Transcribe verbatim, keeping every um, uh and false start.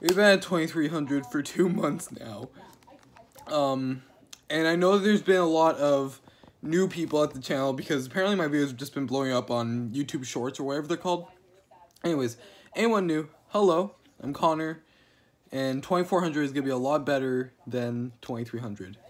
We've been at twenty-three hundred for two months now. Um, and I know there's been a lot of new people at the channel because apparently my videos have just been blowing up on YouTube Shorts or whatever they're called. Anyways, anyone new, hello, I'm Connor, and twenty-four hundred is going to be a lot better than twenty-three hundred.